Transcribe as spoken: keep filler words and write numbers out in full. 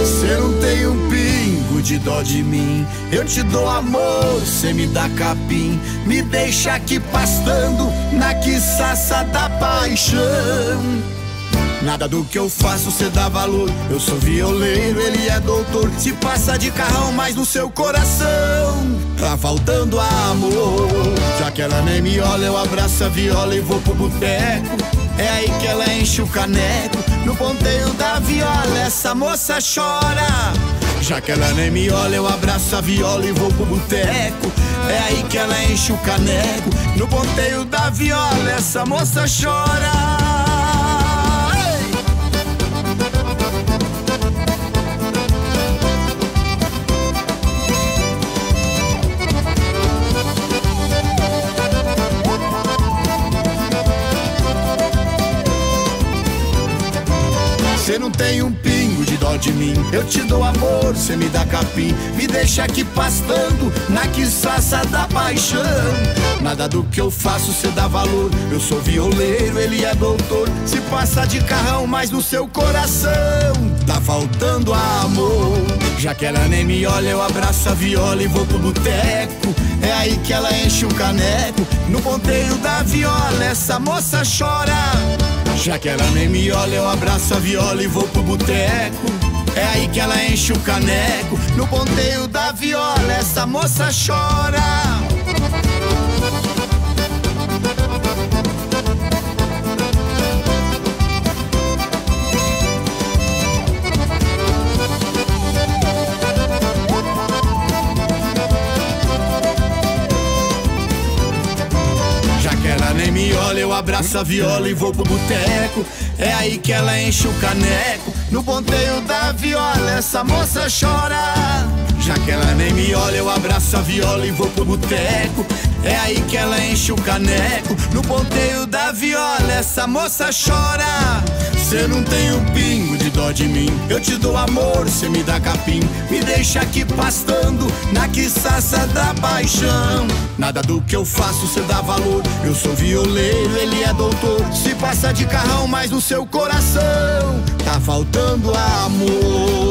Cê não tem um pingo de dó de mim. Eu te dou amor, cê me dá capim. Me deixa aqui pastando na quiçaça da paixão. Nada do que eu faço cê dá valor. Eu sou violeiro, ele é doutor. Se passa de carrão, mas no seu coração tá faltando amor. Já que ela nem me olha, eu abraço a viola e vou pro boteco. É aí que ela enche o caneco. No ponteio da viola essa moça chora. Já que ela nem me olha, eu abraço a viola e vou pro boteco. É aí que ela enche o caneco. No ponteio da viola essa moça chora. Cê não tem um pingo de dó de mim. Eu te dou amor, cê me dá capim. Me deixa aqui pastando na quiçaça da paixão. Nada do que eu faço cê dá valor. Eu sou violeiro, ele é doutor. Se passa de carrão, mas no seu coração tá faltando amor. Já que ela nem me olha, eu abraço a viola e vou pro boteco. É aí que ela enche o caneco. No ponteio da viola essa moça chora. Já que ela nem me olha, eu abraço a viola e vou pro boteco. É aí que ela enche o caneco. No ponteio da viola essa moça chora. Nem me olha, eu abraço a viola e vou pro boteco. É aí que ela enche o caneco. No ponteio da viola essa moça chora. Já que ela nem me olha, eu abraço a viola e vou pro boteco. É aí que ela enche o caneco. No ponteio da viola essa moça chora. Cê não tem um pingo de dó de mim. Eu te dou amor, cê me dá capim. Me deixa aqui pastando na quiçaça da paixão. Nada do que eu faço cê dá valor. Eu sou violeiro, ele é doutor. Se passa de carrão, mas no seu coração tá faltando amor.